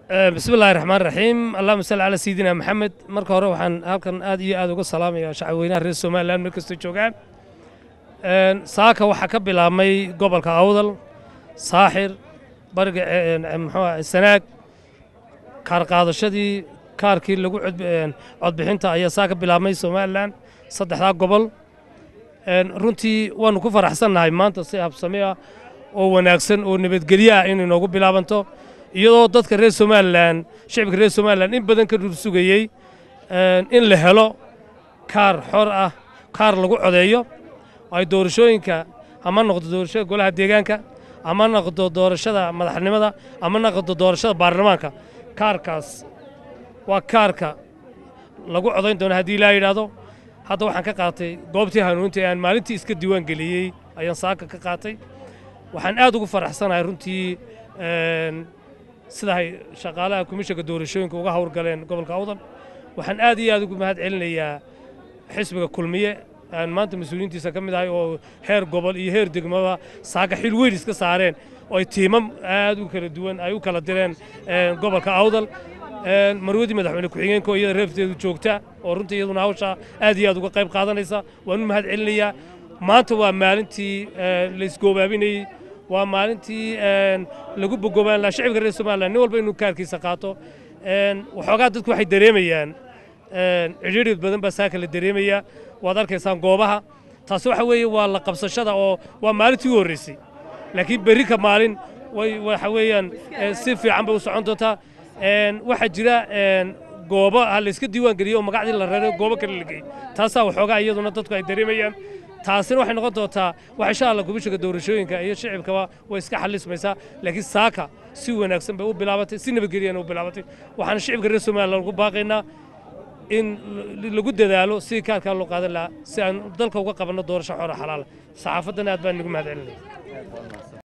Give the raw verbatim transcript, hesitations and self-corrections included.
بسم الله الرحمن الرحيم اللهم صل على سيدنا محمد marka hore waxaan halkan aad iyo aad uga salaamayaa shacabweynaha reer Soomaaliland meel kasta joogaan een saaka waxa ka bilaabmay gobolka Awdal saaxir bariga muxuu sanaag kaar qaadashadii kaarkii lagu codbixinta ayaa saaka bilaabmay Soomaaliland saddexda gobol een runtii waan ku faraxsanahay maanta si habsami ah oo wanaagsan oo nabadgelyo ah in inoogu bilaabanto iyadoo dadka reer Soomaaliland shacabka reer Soomaaliland in badan ka rursugayay in la helo kaar xor ah kaar lagu codeeyo ay doorashooyinka ama noqdo doorashada golaha deegaanka ama noqdo doorashada madaxnimada ama noqdo doorashada baarlamaanka kaarkaas waa kaarka lagu codeyn doono hadii la yiraahdo hadda waxaan ka qaatay goobtii hanuuntii aan maalintii iska diiwaan galiyay ayaan saaka ka qaatay waxaan aad ugu faraxsanahay runtii sidahay shaqaalaha komishanka doorashooyinka uga hawlgaleen gobolka Awdal waxaan aad iyo aad ugu mahad celinayaa xisbiga kulmiye aan maanta mas'uuliyiintiisa ka mid ahay oo heer gobol iyo heer degmaba saaga xil weyn iska saareen oo tiimam aad u kala duwan ay u kala direen gobolka Awdal marwadi madaxweyne ku xigeenka oo iyada reefteedu joogta oo runtii iyaduna hawsha aad iyo aad uga qayb qaadanaysa waan u mahad celinayaa maanta waa maalintii la isgoobaabinayay waa maalintii lagu bogoobaan la shacabka reer Soomaaliland nin walba inuu kaarkiisa qaato een waxoogaa dadku waxay dareemayaan een cidhiidh badan baa saaka la dareemaya waad arkaysaan goobaha taas waxa weeye waa la qabsashada oo waa maalintii ugu horeysay laakiin berri ka maalin way waxa weeyaan si fiican bay u socon doontaa een waxa jira een goobo la iska diiwaan geliyo magacdii la reeray goobo kale la geeyay taas waxoogaa iyaduna dadku ay dareemayaan taasina waxay noqon doontaa wax insha Allah komishanka doorashooyinka iyo shacabkaba way iska xalismaysaa laakiin saaka si wanaagsan bay u bilaabatay si nabadgelyo u bilaabatay waxaan shacabka reer Soomaaliland ugu baaqaynaa in lagu dadaalo si kaarka loo qaadan lahaa si aan dalka uga qabanno doorasho xor ah xalaal saxaafadana aad baan ugu mahad celinayaa